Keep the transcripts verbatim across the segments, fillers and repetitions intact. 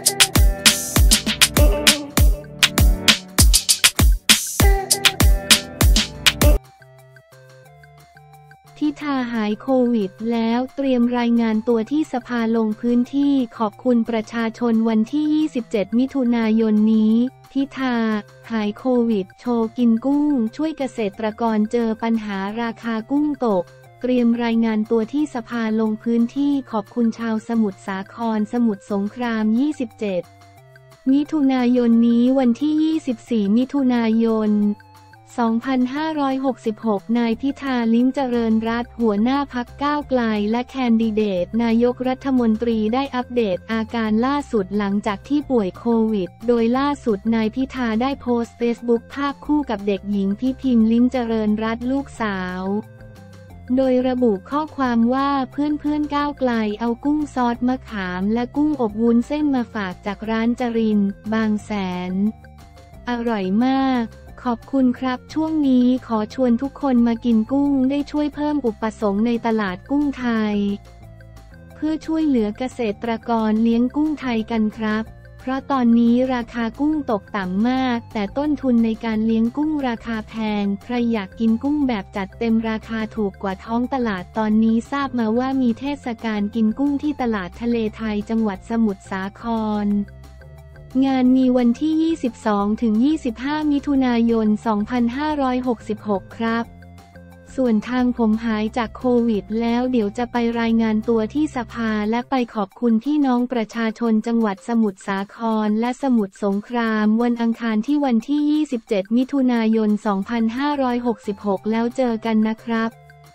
ทิธาหายโควิดแล้วเตรียมรายงานตัวที่สภาลงพื้นที่ขอบคุณประชาชนวันที่ ยี่สิบเจ็ด มิถุนายนนี้ทิธาหายโควิดโชว์กินกุ้งช่วยเกษตรกรเจอปัญหาราคากุ้งตกเตรียมรายงานตัวที่สภาลงพื้นที่ขอบคุณชาวสมุทรสาครสมุทรสงคราม ยี่สิบเจ็ด มิถุนายนนี้วันที่ ยี่สิบสี่ มิถุนายนสองพันห้าร้อยหกสิบหก นายพิธาลิ้มเจริญรัตน์หัวหน้าพรรคก้าวไกลและแคนดิเดตนายกรัฐมนตรีได้อัปเดตอาการล่าสุดหลังจากที่ป่วยโควิดโดยล่าสุดนายพิธาได้โพสต์เฟซบุ๊กภาพคู่กับเด็กหญิงพิพิมลิ้มเจริญรัตน์ลูกสาวโดยระบุข้อความว่าเพื่อนๆก้าวไกลเอากุ้งซอสมะขามและกุ้งอบวุ้นเส้นมาฝากจากร้านจรินบางแสนอร่อยมากขอบคุณครับช่วงนี้ขอชวนทุกคนมากินกุ้งได้ช่วยเพิ่มอุปสงค์ในตลาดกุ้งไทยเพื่อช่วยเหลือเกษตรกรเลี้ยงกุ้งไทยกันครับเพราะตอนนี้ราคากุ้งตกต่ำมากแต่ต้นทุนในการเลี้ยงกุ้งราคาแพงใครอยากกินกุ้งแบบจัดเต็มราคาถูกกว่าท้องตลาดตอนนี้ทราบมาว่ามีเทศกาลกินกุ้งที่ตลาดทะเลไทยจังหวัดสมุทรสาครงานมีวันที่ ยี่สิบสองถึงยี่สิบห้า มิถุนายน สองพันห้าร้อยหกสิบหก ครับส่วนทางผมหายจากโควิดแล้วเดี๋ยวจะไปรายงานตัวที่สภาและไปขอบคุณพี่น้องประชาชนจังหวัดสมุทรสาครและสมุทรสงครามวันอังคารที่วันที่ ยี่สิบเจ็ด มิถุนายน สองพันห้าร้อยหกสิบหก แล้วเจอกันนะครับ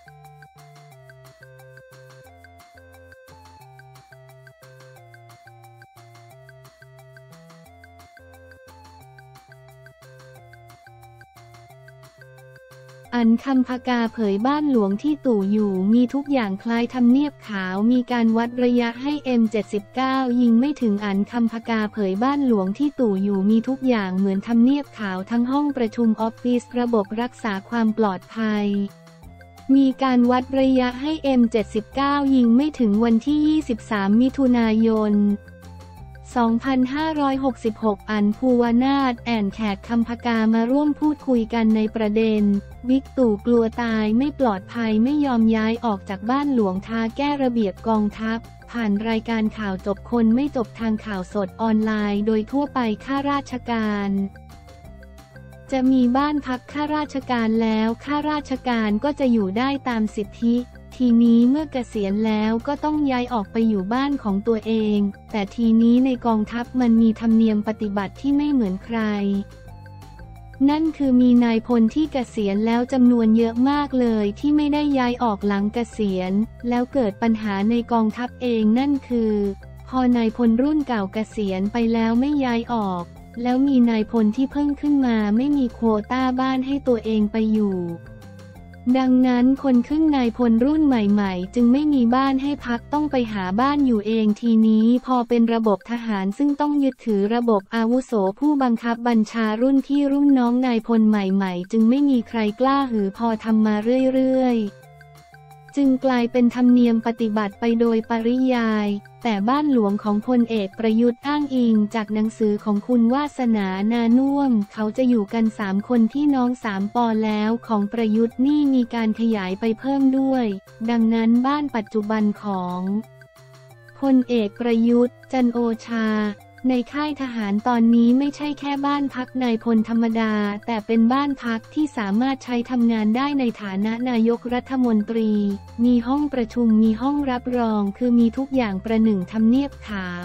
อันคำพกาเผยบ้านหลวงที่ตู่อยู่มีทุกอย่างคล้ายทำเนียบขาวมีการวัดระยะให้ เอ็ม เจ็ดสิบเก้า ยิงไม่ถึงอันคำพกาเผยบ้านหลวงที่ตู่อยู่มีทุกอย่างเหมือนทำเนียบขาวทั้งห้องประชุมออฟฟิศระบบรักษาความปลอดภัยมีการวัดระยะให้ เอ็ม เจ็ดสิบเก้า ยิงไม่ถึงวันที่ ยี่สิบสาม มิถุนายนสองพันห้าร้อยหกสิบหก อันภูวนาถแอนแขกคำพกามาร่วมพูดคุยกันในประเด็นบิ๊กตู่กลัวตายไม่ปลอดภัยไม่ยอมย้ายออกจากบ้านหลวงท้าแก้ระเบียบกองทัพผ่านรายการข่าวจบคนไม่จบทางข่าวสดออนไลน์โดยทั่วไปข้าราชการจะมีบ้านพักข้าราชการแล้วข้าราชการก็จะอยู่ได้ตามสิทธิทีนี้เมื่อเกษียณแล้วก็ต้องย้ายออกไปอยู่บ้านของตัวเองแต่ทีนี้ในกองทัพมันมีธรรมเนียมปฏิบัติที่ไม่เหมือนใครนั่นคือมีนายพลที่เกษียณแล้วจำนวนเยอะมากเลยที่ไม่ได้ย้ายออกหลังเกษียณแล้วเกิดปัญหาในกองทัพเองนั่นคือพอนายพลรุ่นเก่าเกษียณไปแล้วไม่ย้ายออกแล้วมีนายพลที่เพิ่งขึ้นมาไม่มีโควต้าบ้านให้ตัวเองไปอยู่ดังนั้นคนขึ้นนายพลรุ่นใหม่ๆจึงไม่มีบ้านให้พักต้องไปหาบ้านอยู่เองทีนี้พอเป็นระบบทหารซึ่งต้องยึดถือระบบอาวุโสผู้บังคับบัญชารุ่นพี่รุ่นน้องนายพลใหม่ๆจึงไม่มีใครกล้าหือพอทำมาเรื่อยๆจึงกลายเป็นธรรมเนียมปฏิบัติไปโดยปริยายแต่บ้านหลวงของพลเอกประยุทธ์อ้างอิงจากหนังสือของคุณวาสนานานุ่วมเขาจะอยู่กันสามคนพี่น้องสามปอแล้วของประยุทธ์นี่มีการขยายไปเพิ่มด้วยดังนั้นบ้านปัจจุบันของพลเอกประยุทธ์จันทร์โอชาในค่ายทหารตอนนี้ไม่ใช่แค่บ้านพักนายพลธรรมดาแต่เป็นบ้านพักที่สามารถใช้ทำงานได้ในฐานะนายกรัฐมนตรีมีห้องประชุมมีห้องรับรองคือมีทุกอย่างประหนึ่งทำเนียบขาว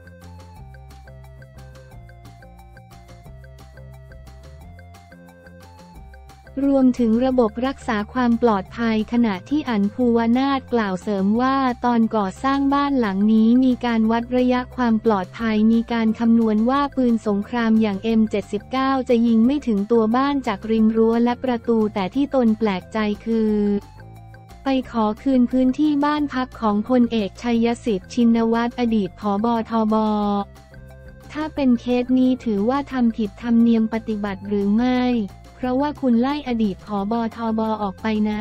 รวมถึงระบบรักษาความปลอดภัยขณะที่อันภูวนาถกล่าวเสริมว่าตอนก่อสร้างบ้านหลังนี้มีการวัดระยะความปลอดภัยมีการคำนวณว่าปืนสงครามอย่าง เอ็ม เจ็ดสิบเก้า จะยิงไม่ถึงตัวบ้านจากริมรั้วและประตูแต่ที่ตนแปลกใจคือไปขอคืนพื้นที่บ้านพักของพลเอกชัยสิทธิ์ชินวัตรอดีตผบ.ทบ.ถ้าเป็นเคสนี้ถือว่าทำผิดธรรมเนียมปฏิบัติหรือไม่เพราะว่าคุณไล่อดีตผบ.ทบ.ออกไปนะ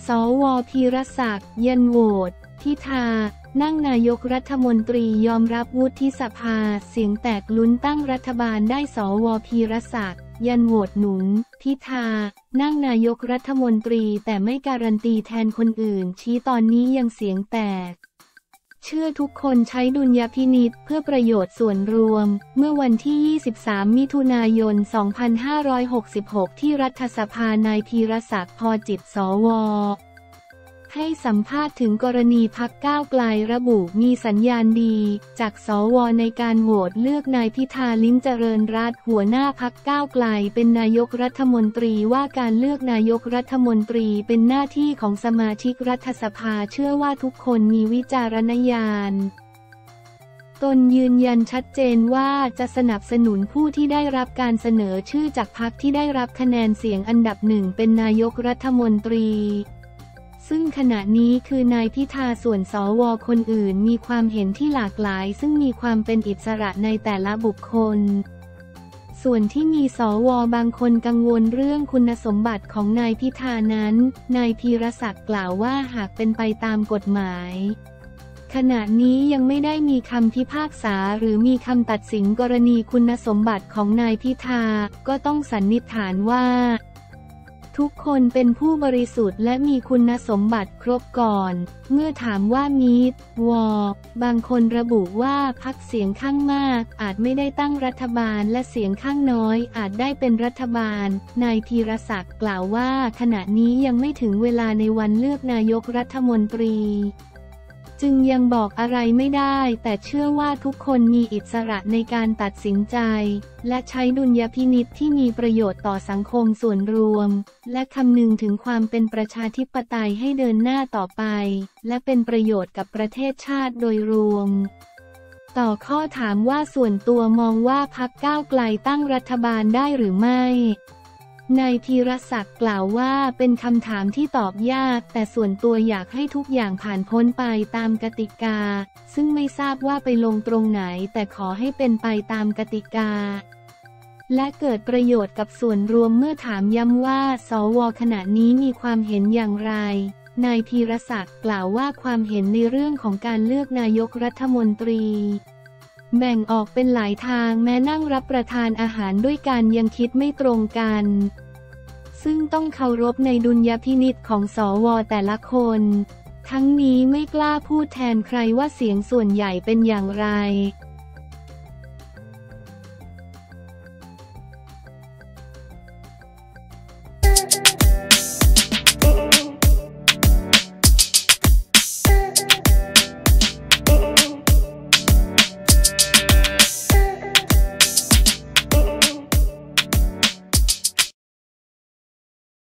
สว.พีรศักดิ์ยันโหวตพิธานั่งนายกรัฐมนตรียอมรับวุฒิสภาเสียงแตกลุ้นตั้งรัฐบาลได้สว.พีรศักดิ์ยันโหวตหนุนพิธานั่งนายกรัฐมนตรีแต่ไม่การันตีแทนคนอื่นชี้ตอนนี้ยังเสียงแตกเชื่อทุกคนใช้ดุลยพินิจเพื่อประโยชน์ส่วนรวมเมื่อวันที่ยี่สิบสามมิถุนายนสองพันห้าร้อยหกสิบหกที่รัฐสภานายพีรศักดิ์พอจิตสว.ให้สัมภาษณ์ถึงกรณีพรรคก้าวไกลระบุมีสัญญาณดีจากสว.ในการโหวตเลือกนายพิธาลิ้มเจริญรัตน์หัวหน้าพรรคก้าวไกลเป็นนายกรัฐมนตรีว่าการเลือกนายกรัฐมนตรีเป็นหน้าที่ของสมาชิกรัฐสภาเชื่อว่าทุกคนมีวิจารณญาณตนยืนยันชัดเจนว่าจะสนับสนุนผู้ที่ได้รับการเสนอชื่อจากพรรคที่ได้รับคะแนนเสียงอันดับหนึ่งเป็นนายกรัฐมนตรีซึ่งขณะนี้คือนายพิธาส่วนสว.คนอื่นมีความเห็นที่หลากหลายซึ่งมีความเป็นอิสระในแต่ละบุคคลส่วนที่มีสว.บางคนกังวลเรื่องคุณสมบัติของนายพิธานั้นนายพีรศักดิ์กล่าวว่าหากเป็นไปตามกฎหมายขณะนี้ยังไม่ได้มีคำพิพากษาหรือมีคำตัดสินกรณีคุณสมบัติของนายพิธาก็ต้องสันนิษฐานว่าทุกคนเป็นผู้บริสุทธิ์และมีคุณสมบัติครบก่อนเมื่อถามว่ามีวบางคนระบุว่าพรรคเสียงข้างมากอาจไม่ได้ตั้งรัฐบาลและเสียงข้างน้อยอาจได้เป็นรัฐบาลนายพีรศักดิ์กล่าวว่าขณะนี้ยังไม่ถึงเวลาในวันเลือกนายกรัฐมนตรีจึงยังบอกอะไรไม่ได้แต่เชื่อว่าทุกคนมีอิสระในการตัดสินใจและใช้ดุลยพินิจที่มีประโยชน์ต่อสังคมส่วนรวมและคำนึงถึงความเป็นประชาธิปไตยให้เดินหน้าต่อไปและเป็นประโยชน์กับประเทศชาติโดยรวมต่อข้อถามว่าส่วนตัวมองว่าพรรคก้าวไกลตั้งรัฐบาลได้หรือไม่นายพีรศักดิ์กล่าวว่าเป็นคำถามที่ตอบยากแต่ส่วนตัวอยากให้ทุกอย่างผ่านพ้นไปตามกติกาซึ่งไม่ทราบว่าไปลงตรงไหนแต่ขอให้เป็นไปตามกติกาและเกิดประโยชน์กับส่วนรวมเมื่อถามย้ำว่าสว.ขณะนี้มีความเห็นอย่างไรนายพีรศักดิ์กล่าวว่าความเห็นในเรื่องของการเลือกนายกรัฐมนตรีแบ่งออกเป็นหลายทางแม้นั่งรับประทานอาหารด้วยกันยังคิดไม่ตรงกันซึ่งต้องเคารพในดุลยพินิจของสว.แต่ละคนทั้งนี้ไม่กล้าพูดแทนใครว่าเสียงส่วนใหญ่เป็นอย่างไร